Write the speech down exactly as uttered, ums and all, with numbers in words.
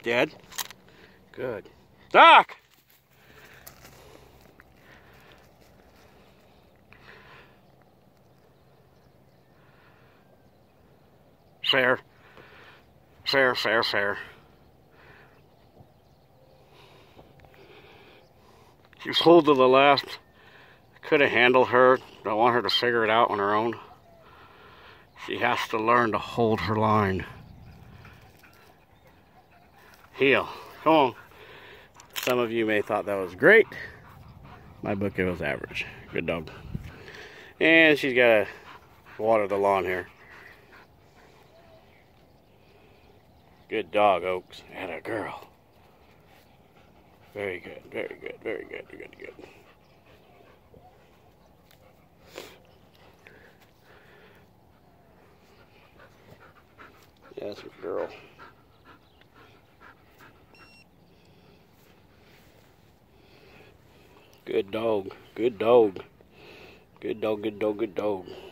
Dead? Good. Doc! Fair. Fair, fair, fair. She was hold to the left. Could have handled her. I want her to figure it out on her own. She has to learn to hold her line. Heel. Come on. Some of you may have thought that was great. My book, it was average. Good dog. And she's got to water the lawn here. Good dog, Oaks. And a girl. Very good, very good, very good, good, good. Yeah, that's a girl. Good dog, good dog. Good dog, good dog, good dog.